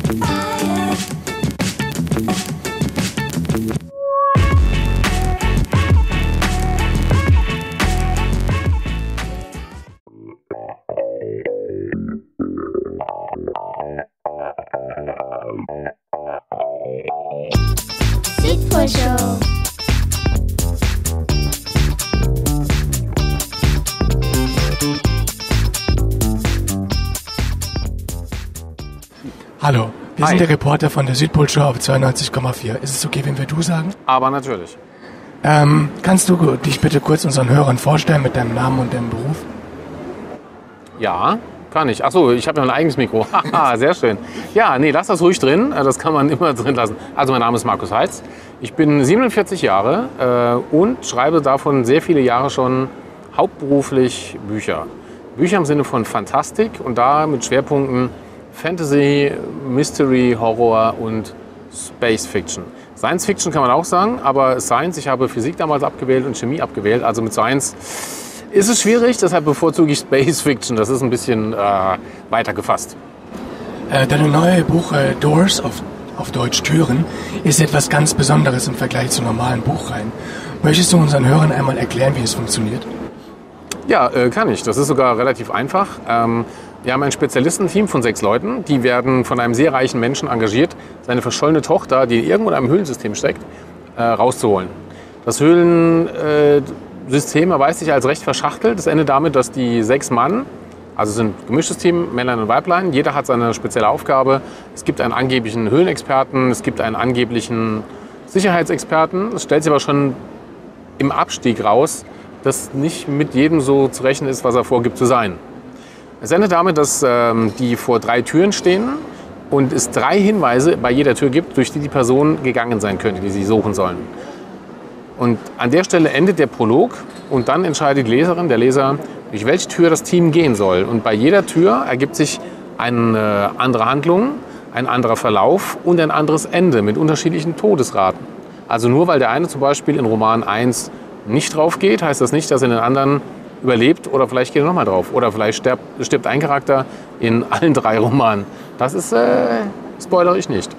Südpol-Show. Hallo, wir Hi. sind der Reporter von der Südpol-Show auf 92,4. Ist es okay, wenn wir du sagen? Aber natürlich. Kannst du dich bitte kurz unseren Hörern vorstellen mit deinem Namen und deinem Beruf? Ja, kann ich. Achso, ich habe ja ein eigenes Mikro. Haha, sehr schön. Ja, nee, lass das ruhig drin. Das kann man immer drin lassen. Also mein Name ist Markus Heitz. Ich bin 47 Jahre und schreibe davon sehr viele Jahre schon hauptberuflich Bücher. Bücher im Sinne von Fantastik und da mit Schwerpunkten Fantasy, Mystery, Horror und Space Fiction. Science Fiction kann man auch sagen, aber Science, ich habe Physik damals abgewählt und Chemie abgewählt. Also mit Science ist es schwierig, deshalb bevorzuge ich Space Fiction. Das ist ein bisschen weiter gefasst. Deine neue Buch Doors, auf Deutsch Türen, ist etwas ganz Besonderes im Vergleich zu normalen Buchreihen. Möchtest du unseren Hörern einmal erklären, wie es funktioniert? Ja, kann ich. Das ist sogar relativ einfach. Wir haben ein Spezialistenteam von 6 Leuten. Die werden von einem sehr reichen Menschen engagiert, seine verschollene Tochter, die irgendwo in einem Höhlensystem steckt, rauszuholen. Das Höhlensystem erweist sich als recht verschachtelt. Das endet damit, dass die 6 Mann, also es sind ein gemischtes Team, Männlein und Weiblein, jeder hat seine spezielle Aufgabe. Es gibt einen angeblichen Höhlenexperten, es gibt einen angeblichen Sicherheitsexperten. Es stellt sich aber schon im Abstieg raus, dass nicht mit jedem so zu rechnen ist, was er vorgibt zu sein. Es endet damit, dass die vor 3 Türen stehen und es 3 Hinweise bei jeder Tür gibt, durch die die Person gegangen sein könnte, die sie suchen sollen. Und an der Stelle endet der Prolog und dann entscheidet die Leserin, der Leser, durch welche Tür das Team gehen soll. Und bei jeder Tür ergibt sich eine andere Handlung, ein anderer Verlauf und ein anderes Ende mit unterschiedlichen Todesraten. Also nur weil der eine zum Beispiel in Roman 1 nicht drauf geht, heißt das nicht, dass er in den anderen überlebt oder vielleicht geht er nochmal drauf. Oder vielleicht stirbt ein Charakter in allen 3 Romanen. Das ist, spoilere ich nicht.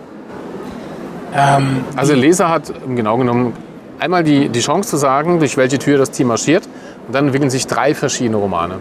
Also der Leser hat genau genommen einmal die Chance zu sagen, durch welche Tür das Team marschiert. Und dann entwickeln sich 3 verschiedene Romane.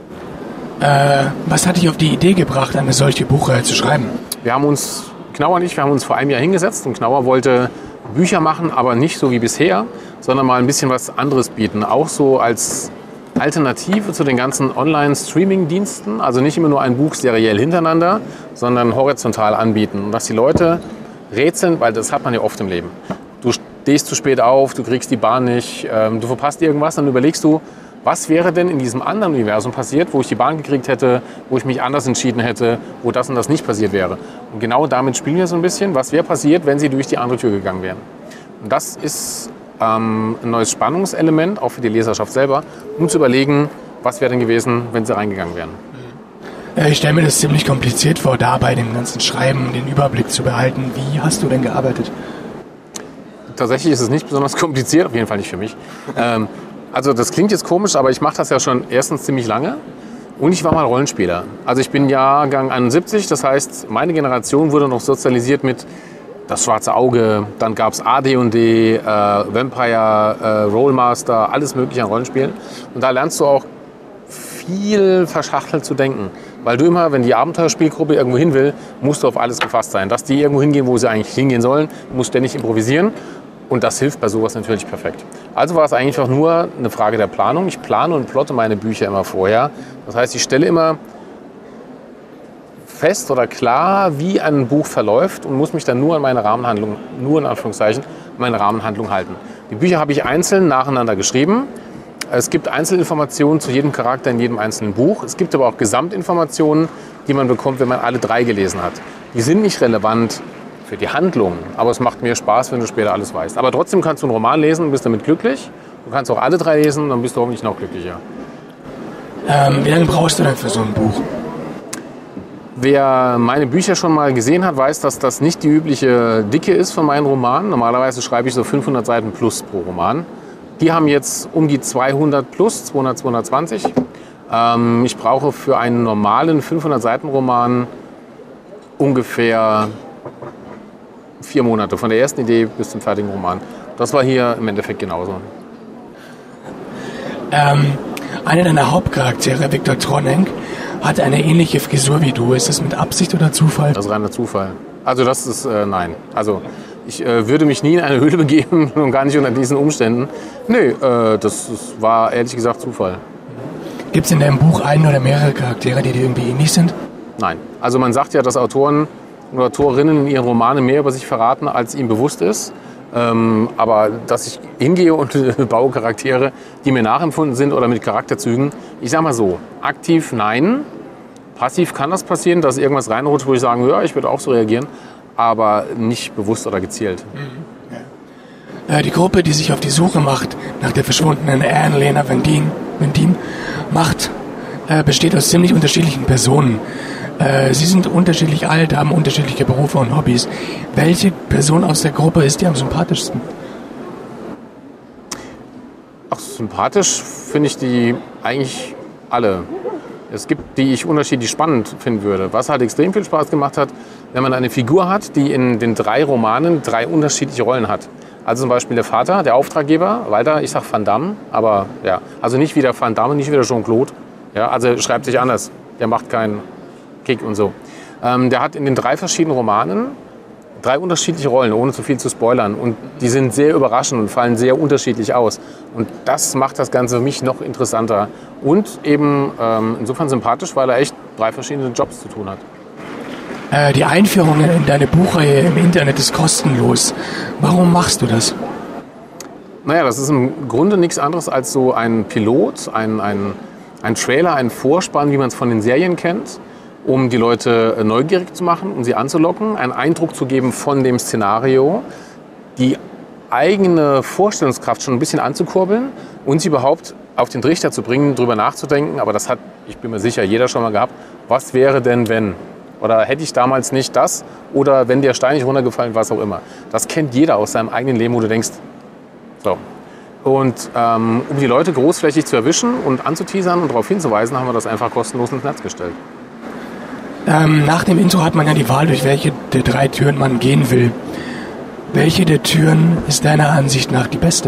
Was hat dich auf die Idee gebracht, eine solche Buchreihe zu schreiben? Knauer und ich, wir haben uns vor einem Jahr hingesetzt und Knauer wollte Bücher machen, aber nicht so wie bisher, sondern mal ein bisschen was anderes bieten. Auch so als Alternative zu den ganzen Online-Streaming-Diensten, also nicht immer nur ein Buch seriell hintereinander, sondern horizontal anbieten. Und dass die Leute rätseln, weil das hat man ja oft im Leben. Du stehst zu spät auf, du kriegst die Bahn nicht, du verpasst irgendwas, dann überlegst du, was wäre denn in diesem anderen Universum passiert, wo ich die Bahn gekriegt hätte, wo ich mich anders entschieden hätte, wo das und das nicht passiert wäre. Und genau damit spielen wir so ein bisschen, was wäre passiert, wenn sie durch die andere Tür gegangen wären. Und das ist ein neues Spannungselement, auch für die Leserschaft selber, um zu überlegen, was wäre denn gewesen, wenn sie reingegangen wären. Ich stelle mir das ziemlich kompliziert vor, da bei dem ganzen Schreiben den Überblick zu behalten. Wie hast du denn gearbeitet? Tatsächlich ist es nicht besonders kompliziert, auf jeden Fall nicht für mich. Also das klingt jetzt komisch, aber ich mache das ja schon erstens ziemlich lange und ich war mal Rollenspieler. Also ich bin Jahrgang 71, das heißt, meine Generation wurde noch sozialisiert mit Das Schwarze Auge, dann gab es AD&D, Vampire, Rollmaster, alles mögliche an Rollenspielen. Und da lernst du auch viel verschachtelt zu denken. Weil du immer, wenn die Abenteuerspielgruppe irgendwo hin will, musst du auf alles gefasst sein. Dass die irgendwo hingehen, wo sie eigentlich hingehen sollen, musst ständig improvisieren. Und das hilft bei sowas natürlich perfekt. Also war es eigentlich einfach nur eine Frage der Planung. Ich plane und plotte meine Bücher immer vorher. Das heißt, ich stelle immer fest oder klar, wie ein Buch verläuft und muss mich dann nur an meine Rahmenhandlung, nur in Anführungszeichen, meine Rahmenhandlung halten. Die Bücher habe ich einzeln nacheinander geschrieben. Es gibt Einzelinformationen zu jedem Charakter in jedem einzelnen Buch. Es gibt aber auch Gesamtinformationen, die man bekommt, wenn man alle 3 gelesen hat. Die sind nicht relevant für die Handlung, aber es macht mir Spaß, wenn du später alles weißt. Aber trotzdem kannst du einen Roman lesen und bist damit glücklich. Du kannst auch alle 3 lesen und dann bist du hoffentlich noch glücklicher. Wie lange brauchst du denn für so ein Buch? Wer meine Bücher schon mal gesehen hat, weiß, dass das nicht die übliche Dicke ist von meinen Romanen. Normalerweise schreibe ich so 500 Seiten plus pro Roman. Die haben jetzt um die 200 plus, 200, 220. Ich brauche für einen normalen 500-Seiten-Roman ungefähr 4 Monate, von der ersten Idee bis zum fertigen Roman. Das war hier im Endeffekt genauso. Einer deiner Hauptcharaktere, Viktor Tronenk, hat eine ähnliche Frisur wie du. Ist das mit Absicht oder Zufall? Das ist reiner Zufall. Also das ist, nein. Also ich würde mich nie in eine Höhle begeben und gar nicht unter diesen Umständen. Nö, das war ehrlich gesagt Zufall. Gibt es in deinem Buch einen oder mehrere Charaktere, die dir irgendwie ähnlich sind? Nein. Also man sagt ja, dass Autoren und Autorinnen in ihren Romanen mehr über sich verraten, als ihnen bewusst ist. Aber dass ich hingehe und baue Charaktere, die mir nachempfunden sind oder mit Charakterzügen, ich sage mal so, aktiv nein, passiv kann das passieren, dass irgendwas reinrutscht, wo ich sage, ja, ich würde auch so reagieren, aber nicht bewusst oder gezielt. Die Gruppe, die sich auf die Suche macht nach der verschwundenen Anne-Lena Van Dien macht, besteht aus ziemlich unterschiedlichen Personen. Sie sind unterschiedlich alt, haben unterschiedliche Berufe und Hobbys. Welche Person aus der Gruppe ist dir am sympathischsten? Ach, sympathisch finde ich die eigentlich alle. Es gibt, die ich unterschiedlich spannend finden würde. Was halt extrem viel Spaß gemacht hat, wenn man eine Figur hat, die in den 3 Romanen 3 unterschiedliche Rollen hat. Also zum Beispiel der Vater, der Auftraggeber, Walter, ich sag Van Damme, aber ja, also nicht wieder Van Damme, nicht wieder Jean-Claude. Ja, also schreibt sich anders. Der macht keinen Kick und so. Der hat in den 3 verschiedenen Romanen 3 unterschiedliche Rollen, ohne zu viel zu spoilern. Und die sind sehr überraschend und fallen sehr unterschiedlich aus. Und das macht das Ganze für mich noch interessanter. Und eben insofern sympathisch, weil er echt 3 verschiedene Jobs zu tun hat. Die Einführung in deine Buchreihe im Internet ist kostenlos. Warum machst du das? Naja, das ist im Grunde nichts anderes als so ein Pilot, ein Trailer, ein Vorspann, wie man es von den Serien kennt, um die Leute neugierig zu machen, um sie anzulocken, einen Eindruck zu geben von dem Szenario, die eigene Vorstellungskraft schon ein bisschen anzukurbeln und sie überhaupt auf den Trichter zu bringen, darüber nachzudenken. Aber das hat, ich bin mir sicher, jeder schon mal gehabt. Was wäre denn, wenn? Oder hätte ich damals nicht das? Oder wenn der Stein nicht runtergefallen, was auch immer. Das kennt jeder aus seinem eigenen Leben, wo du denkst, so. Und um die Leute großflächig zu erwischen und anzuteasern und darauf hinzuweisen, haben wir das einfach kostenlos ins Netz gestellt. Nach dem Intro hat man ja die Wahl, durch welche der 3 Türen man gehen will. Welche der Türen ist deiner Ansicht nach die beste?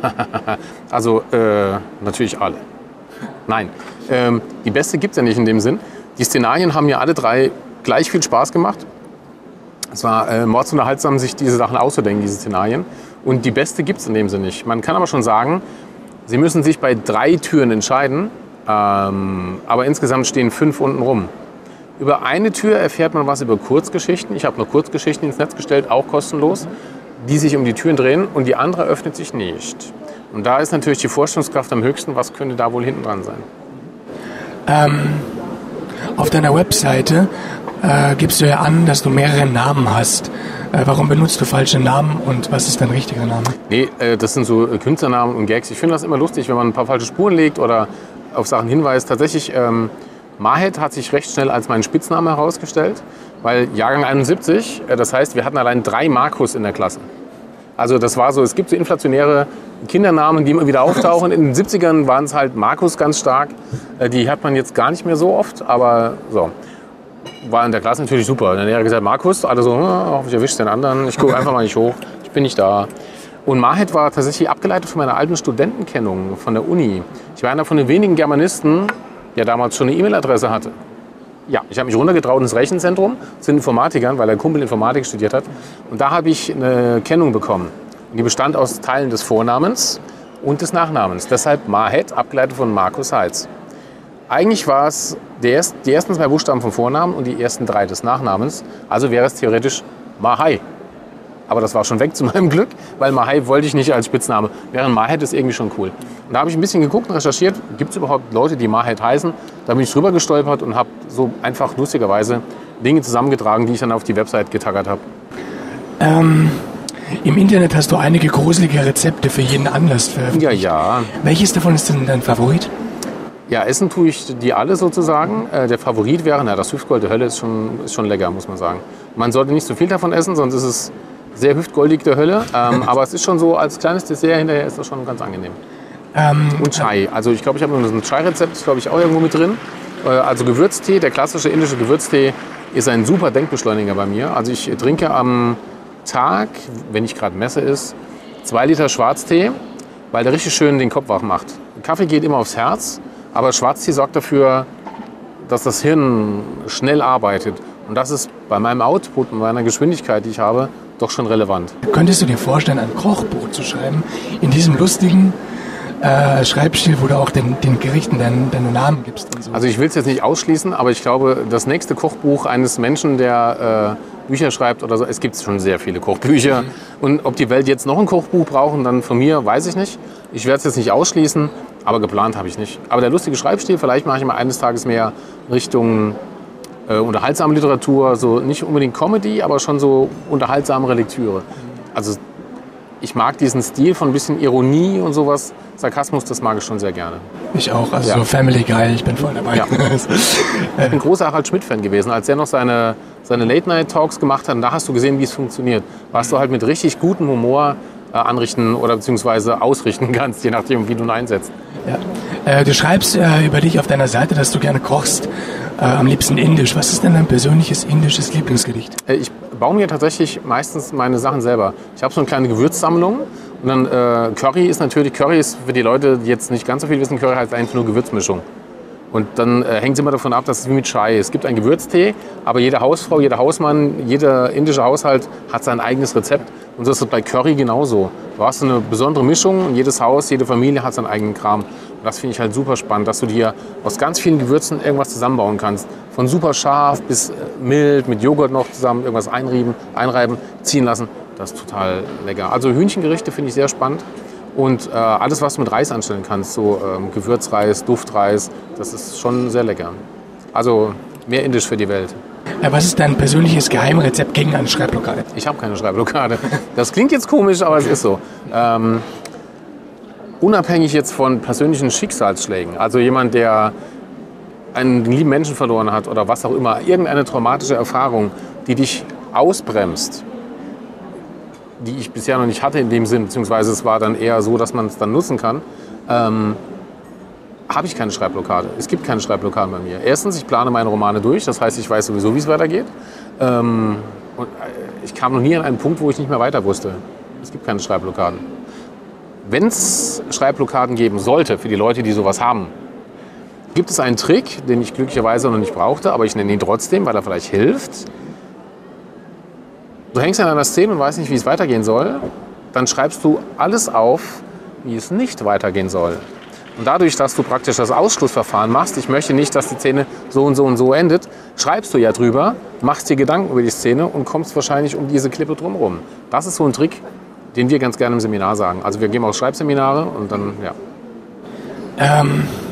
Also natürlich alle. Nein, die beste gibt es ja nicht in dem Sinn. Die Szenarien haben ja alle 3 gleich viel Spaß gemacht. Es war mordsunterhaltsam, sich diese Sachen auszudenken, diese Szenarien. Und die beste gibt es in dem Sinne nicht. Man kann aber schon sagen, Sie müssen sich bei 3 Türen entscheiden, aber insgesamt stehen 5 unten rum. Über eine Tür erfährt man was über Kurzgeschichten. Ich habe nur Kurzgeschichten ins Netz gestellt, auch kostenlos, die sich um die Türen drehen und die andere öffnet sich nicht. Und da ist natürlich die Vorstellungskraft am höchsten, was könnte da wohl hinten dran sein. Auf deiner Webseite gibst du ja an, dass du mehrere Namen hast. Warum benutzt du falsche Namen und was ist dein richtiger Name? Nee, das sind so Künstlernamen und Gags. Ich finde das immer lustig, wenn man ein paar falsche Spuren legt oder auf Sachen hinweist. Tatsächlich, Mahed hat sich recht schnell als mein Spitzname herausgestellt, weil Jahrgang 71, das heißt, wir hatten allein 3 Markus in der Klasse. Also das war so, es gibt so inflationäre Kindernamen, die immer wieder auftauchen. In den 70ern waren es halt Markus ganz stark. Die hat man jetzt gar nicht mehr so oft, aber so. War in der Klasse natürlich super. Dann hat er gesagt, Markus, alle so, oh, ich erwische den anderen, ich gucke einfach mal nicht hoch, ich bin nicht da. Und Mahed war tatsächlich abgeleitet von meiner alten Studentenkennung von der Uni. Ich war einer von den wenigen Germanisten, der damals schon eine E-Mail-Adresse hatte. Ja, ich habe mich runtergetraut ins Rechenzentrum zu den Informatikern, weil ein Kumpel Informatik studiert hat. Und da habe ich eine Kennung bekommen. Und die bestand aus Teilen des Vornamens und des Nachnamens. Deshalb Mahed, abgeleitet von Markus Heitz. Eigentlich war es die ersten 2 Buchstaben vom Vornamen und die ersten 3 des Nachnamens. Also wäre es theoretisch Mahai. Aber das war schon weg zu meinem Glück, weil Mahai wollte ich nicht als Spitzname. Während Mahed ist irgendwie schon cool. Und da habe ich ein bisschen geguckt und recherchiert, gibt es überhaupt Leute, die Mahed heißen? Da bin ich drüber gestolpert und habe so einfach lustigerweise Dinge zusammengetragen, die ich dann auf die Website getaggert habe. Im Internet hast du einige gruselige Rezepte für jeden Anlass veröffentlicht. Ja. Welches davon ist denn dein Favorit? Ja, essen tue ich die alle sozusagen. Der Favorit wäre, das Hüftgold der Hölle ist schon lecker, muss man sagen. Man sollte nicht zu viel davon essen, sonst ist es sehr hüftgoldig der Hölle. Aber es ist schon so, als kleines Dessert hinterher ist das schon ganz angenehm. Und Chai. Also ich glaube, ich habe noch ein Chai-Rezept, glaube ich, auch irgendwo mit drin. Also Gewürztee, der klassische indische Gewürztee ist ein super Denkbeschleuniger bei mir. Also ich trinke am Tag, wenn nicht gerade Messe ist, 2 Liter Schwarztee, weil der richtig schön den Kopf wach macht. Kaffee geht immer aufs Herz, aber Schwarztee sorgt dafür, dass das Hirn schnell arbeitet. Und das ist bei meinem Output und meiner Geschwindigkeit, die ich habe, doch schon relevant. Könntest du dir vorstellen, ein Kochbuch zu schreiben, in diesem lustigen Schreibstil, wo du auch den Gerichten deinen Namen gibst? Und so? Also ich will es jetzt nicht ausschließen, aber ich glaube, das nächste Kochbuch eines Menschen, der Bücher schreibt oder so, es gibt schon sehr viele Kochbücher. Und ob die Welt jetzt noch ein Kochbuch brauchen, dann von mir, weiß ich nicht. Ich werde es jetzt nicht ausschließen, aber geplant habe ich nicht. Aber der lustige Schreibstil, vielleicht mache ich mal eines Tages mehr Richtung unterhaltsame Literatur, so nicht unbedingt Comedy, aber schon so unterhaltsamere Lektüre. Also ich mag diesen Stil von ein bisschen Ironie und sowas, Sarkasmus, das mag ich schon sehr gerne. Ich auch, also so Family Guy, ich bin voll dabei. Ja. Ich bin ein großer Harald Schmidt-Fan gewesen, als er noch seine Late-Night-Talks gemacht hat, und da hast du gesehen, wie es funktioniert. Was du halt mit richtig gutem Humor anrichten oder beziehungsweise ausrichten kannst, je nachdem, wie du ihn einsetzt. Ja. Du schreibst über dich auf deiner Seite, dass du gerne kochst, am liebsten indisch. Was ist denn dein persönliches indisches Lieblingsgericht? Ich baue mir tatsächlich meistens meine Sachen selber. Ich habe so eine kleine Gewürzsammlung und dann Curry ist für die Leute, die jetzt nicht ganz so viel wissen, Curry heißt einfach nur Gewürzmischung. Und dann hängt es immer davon ab, dass es wie mit Chai ist. Es gibt einen Gewürztee, aber jede Hausfrau, jeder Hausmann, jeder indische Haushalt hat sein eigenes Rezept. Und so ist es bei Curry genauso. Du hast eine besondere Mischung und jedes Haus, jede Familie hat seinen eigenen Kram. Und das finde ich halt super spannend, dass du dir aus ganz vielen Gewürzen irgendwas zusammenbauen kannst. Von super scharf bis mild, mit Joghurt noch zusammen, irgendwas einreiben, ziehen lassen. Das ist total lecker. Also Hühnchengerichte finde ich sehr spannend. Und alles, was du mit Reis anstellen kannst, so Gewürzreis, Duftreis, das ist schon sehr lecker. Also mehr indisch für die Welt. Was ist dein persönliches Geheimrezept gegen eine Schreibblockade? Ich habe keine Schreibblockade. Das klingt jetzt komisch, aber es ist so. Unabhängig jetzt von persönlichen Schicksalsschlägen, also jemand, der einen lieben Menschen verloren hat oder was auch immer, irgendeine traumatische Erfahrung, die dich ausbremst, die ich bisher noch nicht hatte in dem Sinn, beziehungsweise es war dann eher so, dass man es dann nutzen kann, habe ich keine Schreibblockade. Es gibt keine Schreibblockaden bei mir. Erstens, ich plane meine Romane durch, das heißt, ich weiß sowieso, wie es weitergeht. Und ich kam noch nie an einen Punkt, wo ich nicht mehr weiter wusste. Es gibt keine Schreibblockaden. Wenn es Schreibblockaden geben sollte, für die Leute, die sowas haben, gibt es einen Trick, den ich glücklicherweise noch nicht brauchte, aber ich nenne ihn trotzdem, weil er vielleicht hilft. Du hängst in einer Szene und weißt nicht, wie es weitergehen soll, dann schreibst du alles auf, wie es nicht weitergehen soll. Und dadurch, dass du praktisch das Ausschlussverfahren machst, ich möchte nicht, dass die Szene so und so und so endet, schreibst du ja drüber, machst dir Gedanken über die Szene und kommst wahrscheinlich um diese Klippe drumherum. Das ist so ein Trick, den wir ganz gerne im Seminar sagen. Also wir geben auch Schreibseminare und dann, ja.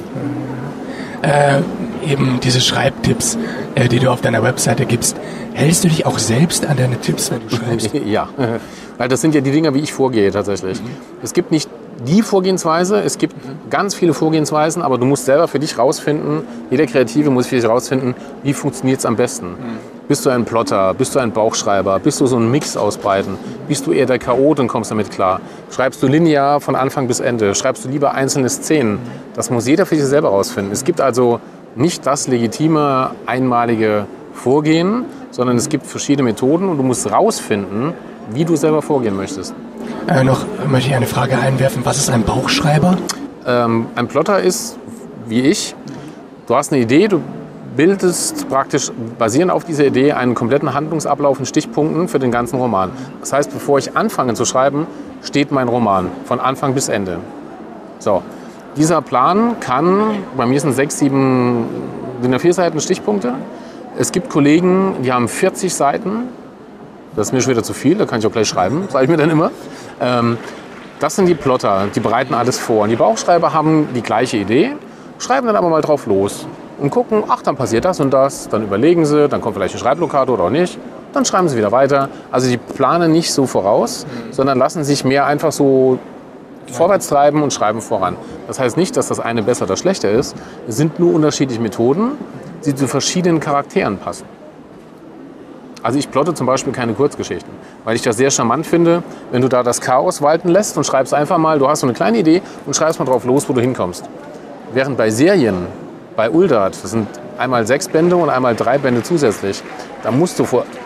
Eben diese Schreibtipps, die du auf deiner Webseite gibst, hältst du dich auch selbst an deine Tipps, wenn du schreibst? Ja, weil das sind ja die Dinge, wie ich vorgehe tatsächlich. Es gibt nicht die Vorgehensweise, es gibt ganz viele Vorgehensweisen, aber du musst selber für dich rausfinden, jeder Kreative muss für sich rausfinden, wie funktioniert es am besten. Bist du ein Plotter, bist du ein Bauchschreiber, bist du so ein Mix aus beiden, bist du eher der Chaot und kommst damit klar, schreibst du linear von Anfang bis Ende, schreibst du lieber einzelne Szenen, das muss jeder für sich selber rausfinden. Es gibt also nicht das legitime, einmalige Vorgehen, sondern es gibt verschiedene Methoden und du musst rausfinden, wie du selber vorgehen möchtest. Noch möchte ich eine Frage einwerfen. Was ist ein Bauchschreiber? Ein Plotter ist, wie ich, du hast eine Idee, du bildest praktisch basierend auf dieser Idee einen kompletten Handlungsablauf in Stichpunkten für den ganzen Roman. Das heißt, bevor ich anfange zu schreiben, steht mein Roman von Anfang bis Ende. So, dieser Plan kann, bei mir sind 6, 7, sind ja 4 Seiten Stichpunkte. Es gibt Kollegen, die haben 40 Seiten. Das ist mir schon wieder zu viel, da kann ich auch gleich schreiben, sage ich mir dann immer. Das sind die Plotter, die bereiten alles vor. Und die Bauchschreiber haben die gleiche Idee, schreiben dann aber mal drauf los und gucken, ach, dann passiert das und das, dann überlegen sie, dann kommt vielleicht eine Schreibblockade oder auch nicht, dann schreiben sie wieder weiter. Also die planen nicht so voraus, sondern lassen sich mehr einfach so vorwärts treiben und schreiben voran. Das heißt nicht, dass das eine besser oder schlechter ist, es sind nur unterschiedliche Methoden, die zu verschiedenen Charakteren passen. Also ich plotte zum Beispiel keine Kurzgeschichten, weil ich das sehr charmant finde, wenn du da das Chaos walten lässt und schreibst einfach mal, du hast so eine kleine Idee und schreibst mal drauf los, wo du hinkommst. Während bei Serien, bei Uldart, das sind einmal 6 Bände und einmal 3 Bände zusätzlich. Da muss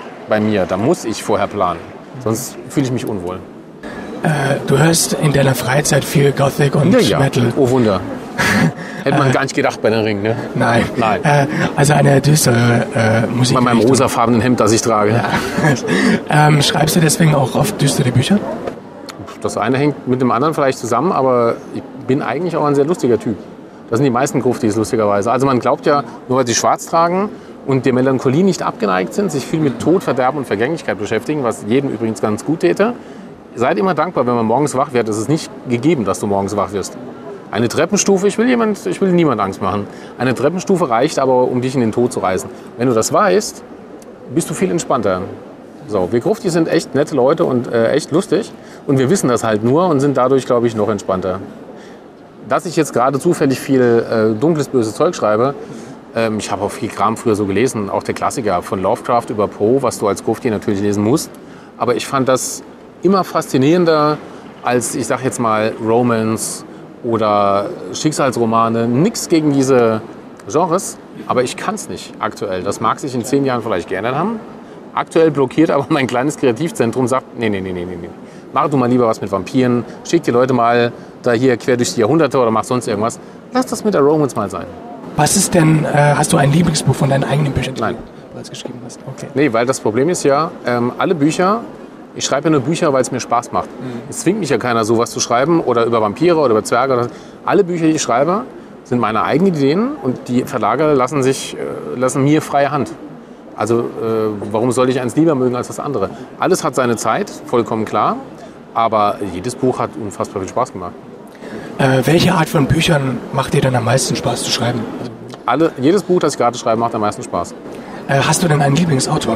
ich vorher planen. Sonst fühle ich mich unwohl. Du hörst in deiner Freizeit viel Gothic und Metal. Oh Wunder. Hätte man gar nicht gedacht bei den Ringen, ne? Nein. Also eine düstere Musik. Bei meinem rosafarbenen Hemd, das ich trage. Ja. Schreibst du deswegen auch oft düstere Bücher? Das eine hängt mit dem anderen vielleicht zusammen, aber ich bin eigentlich auch ein sehr lustiger Typ. Das sind die meisten Gruftis, lustigerweise. Also man glaubt ja, nur weil sie schwarz tragen und der Melancholie nicht abgeneigt sind, sich viel mit Tod, Verderben und Vergänglichkeit beschäftigen, was jedem übrigens ganz gut täte. Seid immer dankbar, wenn man morgens wach wird. Es ist nicht gegeben, dass du morgens wach wirst. Eine Treppenstufe, ich will niemand Angst machen. Eine Treppenstufe reicht aber, um dich in den Tod zu reißen. Wenn du das weißt, bist du viel entspannter. So, wir Gruftis sind echt nette Leute und echt lustig. Und wir wissen das halt nur und sind dadurch, glaube ich, noch entspannter. Dass ich jetzt gerade zufällig viel dunkles, böses Zeug schreibe, ich habe auch viel Kram früher so gelesen, auch der Klassiker von Lovecraft über Poe, was du als Grufti natürlich lesen musst. Aber ich fand das immer faszinierender als, ich sag jetzt mal, Romance oder Schicksalsromane. Nix gegen diese Genres, aber ich kann es nicht aktuell. Das mag sich in 10 Jahren vielleicht geändert haben. Aktuell blockiert aber mein kleines Kreativzentrum, sagt, nee. Mach du mal lieber was mit Vampiren, schick die Leute mal da hier quer durch die Jahrhunderte oder mach sonst irgendwas. Lass das mit der Romance mal sein. Was ist denn, hast du ein Lieblingsbuch von deinen eigenen Büchern? Nein. Du geschrieben hast? Okay. Nee, weil das Problem ist ja, alle Bücher, ich schreibe ja nur Bücher, weil es mir Spaß macht. Es zwingt mich ja keiner, sowas zu schreiben oder über Vampire oder über Zwerge. Alle Bücher, die ich schreibe, sind meine eigenen Ideen und die Verlage lassen mir freie Hand. Also warum sollte ich eins lieber mögen als das andere? Alles hat seine Zeit, vollkommen klar, aber jedes Buch hat unfassbar viel Spaß gemacht. Welche Art von Büchern macht dir dann am meisten Spaß zu schreiben? Jedes Buch, das ich gerade schreibe, macht am meisten Spaß. Hast du denn einen Lieblingsautor?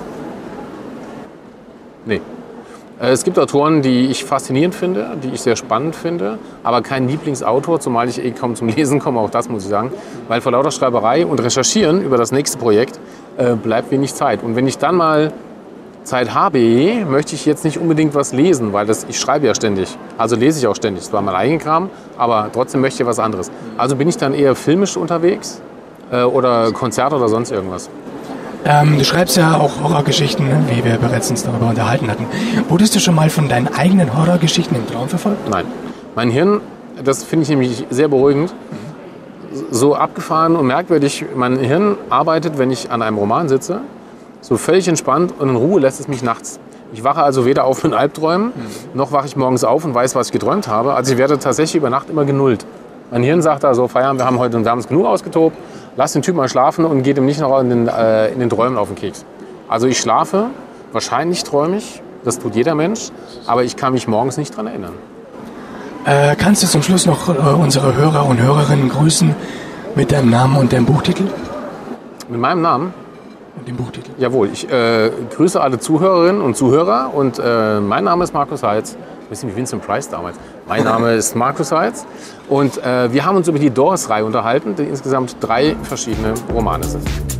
Nee. Es gibt Autoren, die ich faszinierend finde, die ich sehr spannend finde, aber kein Lieblingsautor, zumal ich kaum zum Lesen komme, auch das muss ich sagen. Weil vor lauter Schreiberei und Recherchieren über das nächste Projekt bleibt wenig Zeit. Und wenn ich dann mal Zeit habe, möchte ich jetzt nicht unbedingt was lesen, weil ich schreibe ja ständig. Also lese ich auch ständig. Es war mein eigener Kram, aber trotzdem möchte ich was anderes. Also bin ich dann eher filmisch unterwegs oder Konzerte oder sonst irgendwas. Du schreibst ja auch Horrorgeschichten, ne? Wie wir bereits uns darüber unterhalten hatten. Wurdest du schon mal von deinen eigenen Horrorgeschichten im Traum verfolgt? Nein. Mein Hirn, das finde ich nämlich sehr beruhigend, so abgefahren und merkwürdig, mein Hirn arbeitet, wenn ich an einem Roman sitze, so völlig entspannt und in Ruhe lässt es mich nachts. Ich wache also weder auf mit Albträumen, noch wache ich morgens auf und weiß, was ich geträumt habe. Also ich werde tatsächlich über Nacht immer genullt. Mein Hirn sagt also, Feierabend, wir haben uns genug ausgetobt, lass den Typ mal schlafen und geht ihm nicht noch in den Träumen auf den Keks. Also ich schlafe, wahrscheinlich träume ich, das tut jeder Mensch, aber ich kann mich morgens nicht dran erinnern. Kannst du zum Schluss noch unsere Hörer und Hörerinnen grüßen mit deinem Namen und deinem Buchtitel? Mit meinem Namen? Und dem Buchtitel. Jawohl, ich grüße alle Zuhörerinnen und Zuhörer und mein Name ist Markus Heitz. Ein bisschen wie Vincent Price damals. Mein Name ist Markus Heitz und wir haben uns über die Doors-Reihe unterhalten, die insgesamt 3 verschiedene Romane sind.